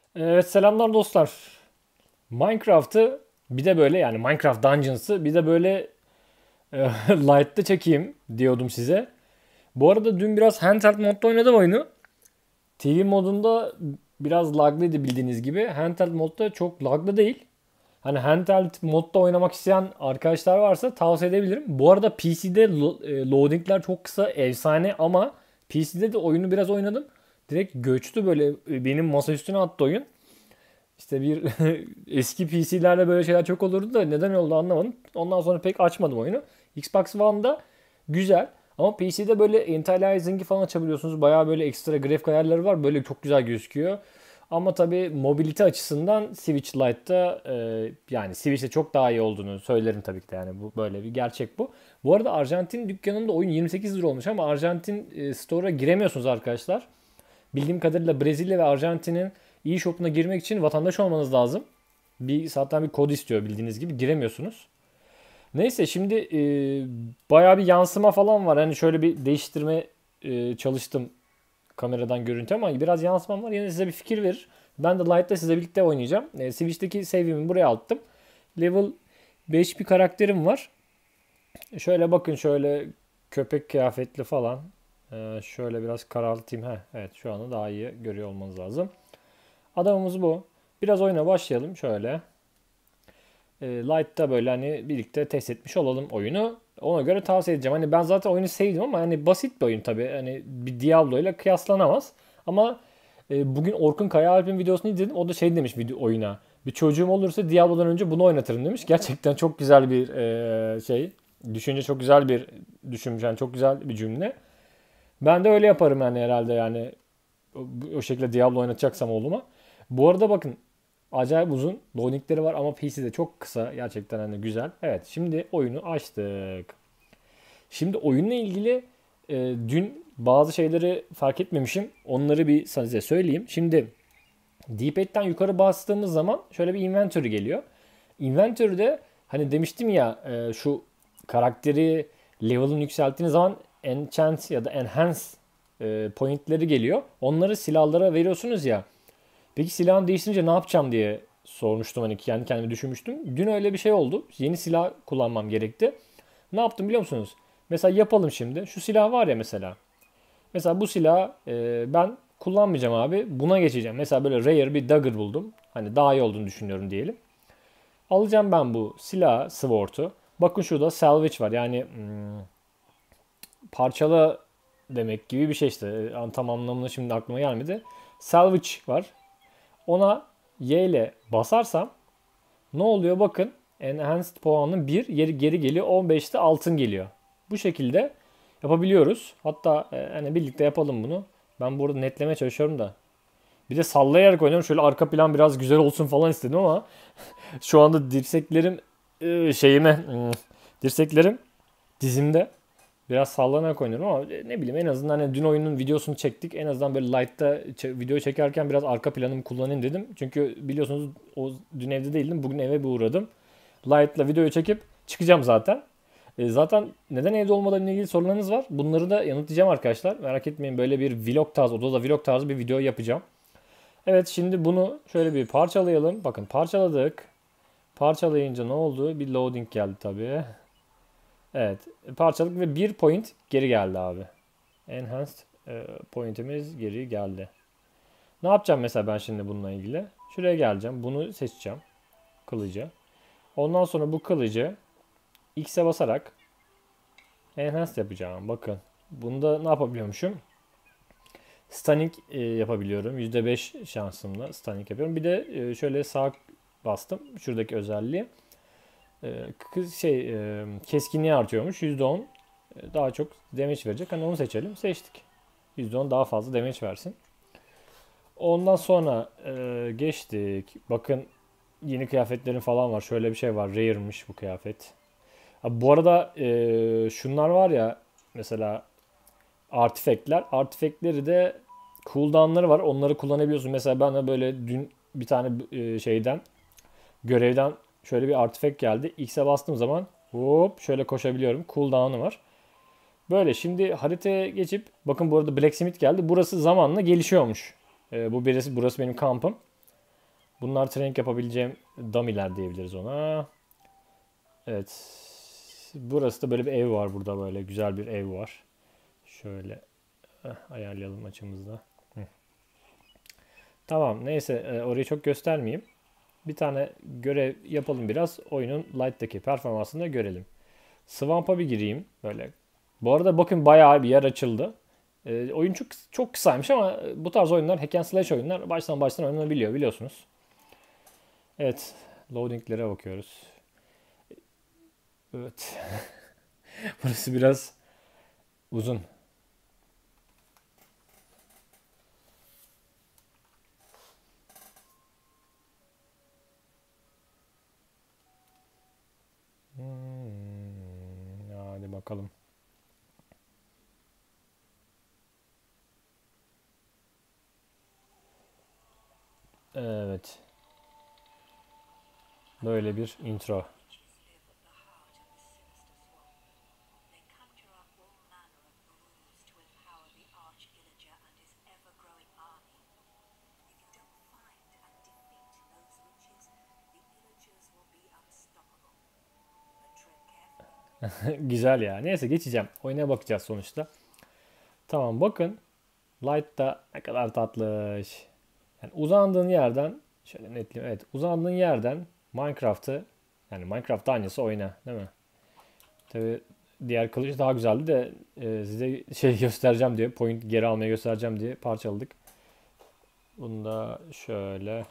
Evet, selamlar dostlar. Minecraft'ı bir de böyle, yani Minecraft Dungeons'ı bir de böyle Light'ta çekeyim diyordum size. Bu arada dün biraz handheld modda oynadım oyunu. TV modunda biraz laglıydı bildiğiniz gibi. Handheld modda çok laglı değil. Hani handheld modda oynamak isteyen arkadaşlar varsa tavsiye edebilirim. Bu arada PC'de loadingler çok kısa, efsane, ama PC'de de oyunu biraz oynadım. Direkt göçtü, böyle benim masa üstüne attı oyun. İşte bir eski PC'lerde böyle şeyler çok olurdu da neden oldu anlamadım. Ondan sonra pek açmadım oyunu. Xbox One'da güzel ama PC'de böyle anti-aliasing'i falan açabiliyorsunuz. Bayağı böyle ekstra grafik ayarları var. Böyle çok güzel gözüküyor. Ama tabii mobilite açısından Switch Lite'da yani Switch'te çok daha iyi olduğunu söylerim tabii ki de. Yani bu böyle bir gerçek bu. Bu arada Arjantin dükkanında oyun 28 lira olmuş ama Arjantin Store'a giremiyorsunuz arkadaşlar. Bildiğim kadarıyla Brezilya ve Arjantin'in e-shop'una girmek için vatandaş olmanız lazım. Zaten bir kod istiyor, bildiğiniz gibi giremiyorsunuz. Neyse, şimdi bayağı bir yansıma falan var. Hani şöyle bir değiştirme çalıştım kameradan görüntü, ama biraz yansımam var. Yine size bir fikir verir. Ben de Light'ta size birlikte oynayacağım. Switch'teki save'imi buraya attım. Level 5 bir karakterim var. Şöyle bakın, şöyle köpek kıyafetli falan. Şöyle biraz karartayım. Evet, şu anda daha iyi görüyor olmanız lazım. Adamımız bu. Biraz oyuna başlayalım şöyle. Light'ta böyle hani birlikte test etmiş olalım oyunu. Ona göre tavsiye edeceğim. Hani ben zaten oyunu sevdim ama hani basit bir oyun tabii. Hani bir Diablo ile kıyaslanamaz. Ama bugün Orkun Kayaalp'in videosunu izledim. O da şey demiş oyuna. Bir çocuğum olursa Diablo'dan önce bunu oynatırım demiş. Gerçekten çok güzel bir şey. Düşünce çok güzel bir düşünmüş. Yani çok güzel bir cümle. Ben de öyle yaparım yani, herhalde yani. O şekilde Diablo oynatacaksam oğluma. Bu arada bakın, acayip uzun loadingleri var ama PC'de çok kısa. Gerçekten hani güzel. Evet, şimdi oyunu açtık. Şimdi oyunla ilgili dün bazı şeyleri fark etmemişim. Onları bir size söyleyeyim. Şimdi D-pad'den yukarı bastığımız zaman şöyle bir inventory geliyor. Inventory'de hani demiştim ya, şu karakteri level'ını yükselttiğiniz zaman enchant ya da enhance pointleri geliyor. Onları silahlara veriyorsunuz ya. Peki silahını değiştirince ne yapacağım diye sormuştum, hani kendi kendime düşünmüştüm. Dün öyle bir şey oldu. Yeni silah kullanmam gerekti. Ne yaptım biliyor musunuz? Mesela yapalım şimdi. Şu silah var ya mesela. Mesela bu silahı ben kullanmayacağım abi. Buna geçeceğim. Mesela böyle rare bir dagger buldum. Hani daha iyi olduğunu düşünüyorum diyelim. Alacağım ben bu silah sword'u. Bakın şurada salvage var. Yani parçala demek gibi bir şey işte. Tam anlamını şimdi aklıma gelmedi. Salvage var. Ona Y ile basarsam ne oluyor bakın. Enhanced puanının bir geri geliyor. 15'te altın geliyor. Bu şekilde yapabiliyoruz. Hatta hani birlikte yapalım bunu. Ben burada netlemeye çalışıyorum da. Bir de sallayarak oynuyorum. Şöyle arka plan biraz güzel olsun falan istedim ama şu anda dirseklerim dirseklerim dizimde. Biraz sallanarak oynuyorum ama ne bileyim, en azından hani dün oyunun videosunu çektik. En azından böyle light'ta video çekerken biraz arka planımı kullanayım dedim. Çünkü biliyorsunuz o dün evde değildim. Bugün eve bir uğradım. Light'la videoyu çekip çıkacağım zaten. Zaten neden evde olmadığımla ilgili sorularınız var. Bunları da yanıtlayacağım arkadaşlar. Merak etmeyin, böyle bir vlog tarzı, odada vlog tarzı bir video yapacağım. Evet, şimdi bunu şöyle bir parçalayalım. Bakın, parçaladık. Parçalayınca ne oldu? Bir loading geldi tabii. Evet, parçalık ve bir point geri geldi abi. Enhanced point'imiz geri geldi. Ne yapacağım mesela ben şimdi bununla ilgili? Şuraya geleceğim. Bunu seçeceğim. Kılıcı. Ondan sonra bu kılıcı X'e basarak enhanced yapacağım. Bakın. Bunda ne yapabiliyormuşum? Stunning yapabiliyorum. %5 şansımla stunning yapıyorum. Bir de şöyle sağ bastım. Şuradaki özelliği. Keskinliği artıyormuş. %10 daha çok damage verecek. Hani onu seçelim. Seçtik. %10 daha fazla damage versin. Ondan sonra geçtik. Bakın, yeni kıyafetlerin falan var. Şöyle bir şey var. Rare'mış bu kıyafet. Ha, bu arada şunlar var ya, mesela artifactler. Artifactleri de cooldown'ları var. Onları kullanabiliyorsun. Mesela ben de böyle dün bir tane görevden şöyle bir artifact geldi. X'e bastığım zaman hop şöyle koşabiliyorum. Cooldown'u var. Böyle şimdi haritaya geçip bakın, bu arada Blacksmith geldi. Burası zamanla gelişiyormuş. Burası benim kampım. Bunlar training yapabileceğim dummy'ler diyebiliriz ona. Evet. Burası da böyle bir ev var burada, böyle güzel bir ev var. Şöyle ayarlayalım açımızda. Hı. Tamam, neyse, orayı çok göstermeyeyim. Bir tane görev yapalım biraz. Oyunun Light'taki performansını da görelim. Swamp'a bir gireyim böyle. Bu arada bakın bayağı bir yer açıldı. Oyun çok çok kısaymış ama bu tarz oyunlar, hack and slash oyunlar baştan baştan oynanabiliyor biliyorsunuz. Evet, loadinglere bakıyoruz. Evet. Burası biraz uzun. Hadi bakalım. Evet. Böyle bir intro. Güzel ya. Neyse, geçeceğim. Oyuna bakacağız sonuçta. Tamam, bakın. Light da ne kadar tatlış. Yani uzandığın yerden şöyle netleyeyim. Evet, uzandığın yerden Minecraft'ı, yani Minecraft aynısı oyna, değil mi? Tabii diğer kılıç daha güzeldi de size şey göstereceğim diye, point geri almaya göstereceğim diye parçaladık. Bunu da şöyle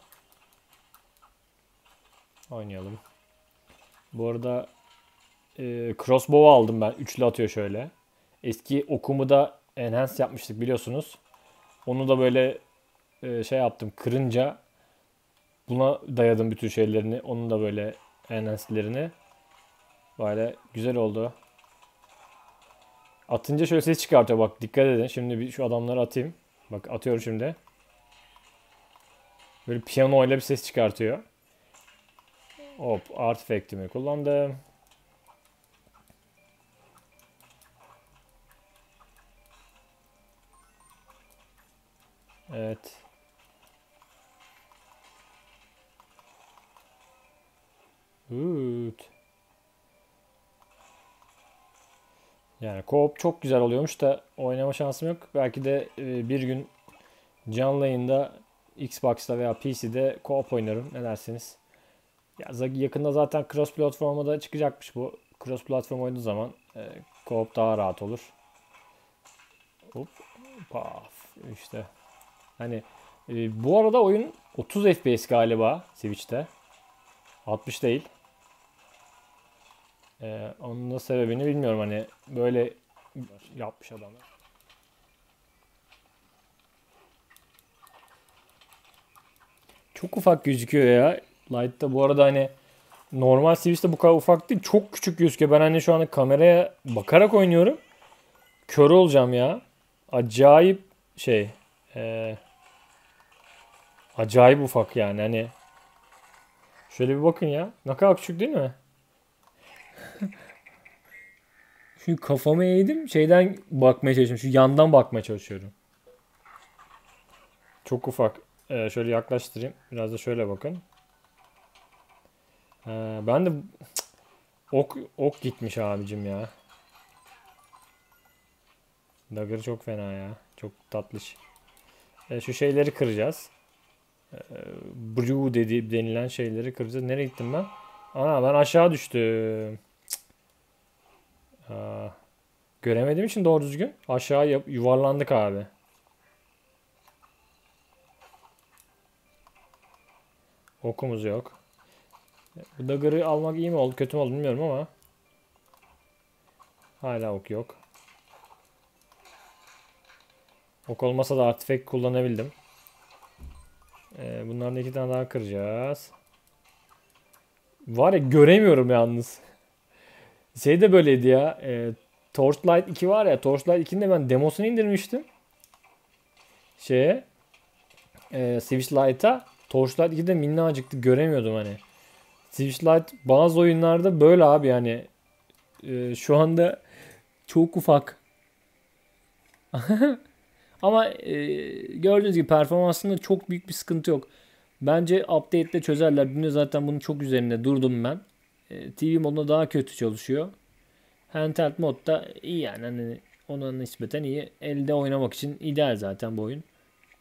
oynayalım. Bu arada crossbow aldım ben. Üçlü atıyor şöyle. Eski okumu da enhance yapmıştık biliyorsunuz. Onu da böyle şey yaptım. Kırınca buna dayadım bütün şeylerini. Onun da böyle enhance'lerini. Böyle güzel oldu. Atınca şöyle ses çıkartıyor, bak dikkat edin. Şimdi bir şu adamları atayım. Bak atıyorum şimdi. Böyle piyano ile bir ses çıkartıyor. Hop, artifaktimi kullandım. Evet. Üt. Yani co-op çok güzel oluyormuş da oynama şansım yok. Belki de bir gün canlı yayında Xbox'ta veya PC'de co-op oynarım. Ne dersiniz? Ya yakında zaten cross platforma da çıkacakmış bu. Cross platform oynadığı zaman co-op daha rahat olur. Hop, paf işte. Hani bu arada oyun 30 FPS galiba Switch'te. 60 değil. Onun da sebebini bilmiyorum, hani böyle yapmış adamlar. Çok ufak gözüküyor ya. Light'ta bu arada, hani normal Switch'te bu kadar ufak değil. Çok küçük gözüküyor. Ben hani şu anda kameraya bakarak oynuyorum. Kör olacağım ya. Acayip şey. e, Acayip ufak yani. Hani şöyle bir bakın ya. Ne kadar küçük değil mi? Şu kafamı eğdim. Şeyden bakmaya çalışıyorum. Şu yandan bakmaya çalışıyorum. Çok ufak. Şöyle yaklaştırayım. Biraz da şöyle bakın. Ben de ok gitmiş abicim ya. Dagger çok fena ya. Çok tatlış. Şu şeyleri kıracağız. Brew denilen şeyleri kıracağız. Nereye gittim ben? Ana, ben aşağı düştüm. Aa, Göremediğim için doğru düzgün. Aşağı yuvarlandık abi. Okumuz yok. Bu dagger'ı almak iyi mi oldu kötü mü oldu bilmiyorum ama hala ok yok. Ok olmasa da artifact kullanabildim. Bunlardan iki tane daha kıracağız. Var ya, göremiyorum yalnız. Şey de böyleydi ya. Torchlight 2 var ya. Torchlight 2'nin de ben demosunu indirmiştim. Şeye. Switch Lite'a. Torchlight 2'de minnacıktı. Göremiyordum hani. Switch Lite bazı oyunlarda böyle abi yani. Şu anda çok ufak. Ama gördüğünüz gibi performansında çok büyük bir sıkıntı yok. Bence update'de çözerler. Dün de zaten bunun çok üzerinde durdum ben. TV modunda daha kötü çalışıyor. Handheld modda iyi yani. Hani ona nispeten iyi. Elde oynamak için ideal zaten bu oyun.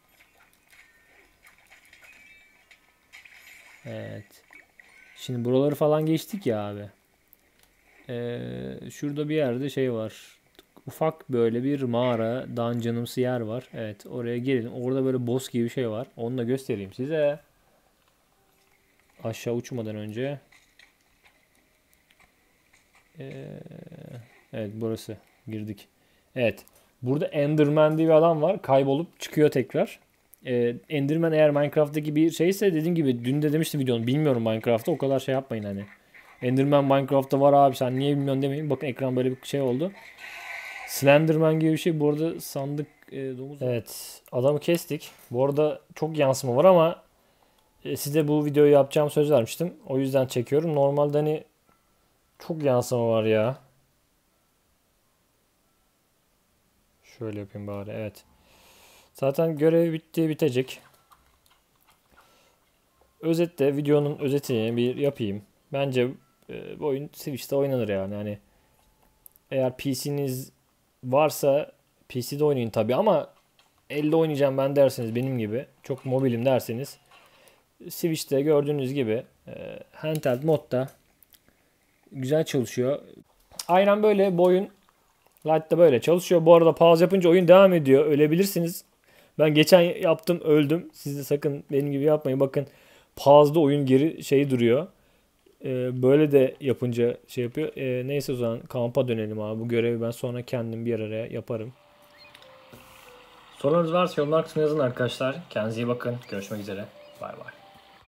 Evet. Şimdi buraları falan geçtik ya abi. Şurada bir yerde şey var. Ufak böyle bir mağara, dungeonımsı yer var. Evet, oraya gelin. Orada böyle boss gibi bir şey var. Onu da göstereyim size. Aşağı uçmadan önce. Ee, evet, burası. Girdik. Evet. Burada Enderman diye bir adam var. Kaybolup çıkıyor tekrar. Enderman eğer Minecraft'taki bir şeyse, dediğim gibi dün de demiştim videonun. Bilmiyorum Minecraft'ta, o kadar şey yapmayın hani. Enderman Minecraft'ta var abi, sen niye bilmiyorsun demeyin. Bakın ekran böyle bir şey oldu. Slenderman gibi bir şey. Bu arada sandık domuz. Evet. Adamı kestik. Bu arada çok yansıma var ama size bu videoyu yapacağım söz vermiştim. O yüzden çekiyorum. Normalde hani çok yansıma var ya. Şöyle yapayım bari. Evet. Zaten görev bitti, bitecek. Özetle videonun özetini bir yapayım. Bence bu oyun Switch'te oynanır yani. Hani eğer PC'niz varsa PC'de oynayın tabii, ama elde oynayacağım ben derseniz, benim gibi çok mobilim derseniz, Switch'te gördüğünüz gibi handheld modda güzel çalışıyor. Aynen böyle bu oyun Lite'da böyle çalışıyor. Bu arada pause yapınca oyun devam ediyor. Ölebilirsiniz. Ben geçen yaptım, öldüm. Siz de sakın benim gibi yapmayın. Bakın, pause'da oyun geri şey duruyor. Böyle de yapınca şey yapıyor. Neyse, o zaman kampa dönelim abi. Bu görevi ben sonra kendim bir araya yaparım. Sorularınız varsa yorumlar kısmına yazın arkadaşlar. Kendinize iyi bakın. Görüşmek üzere. Bay bay.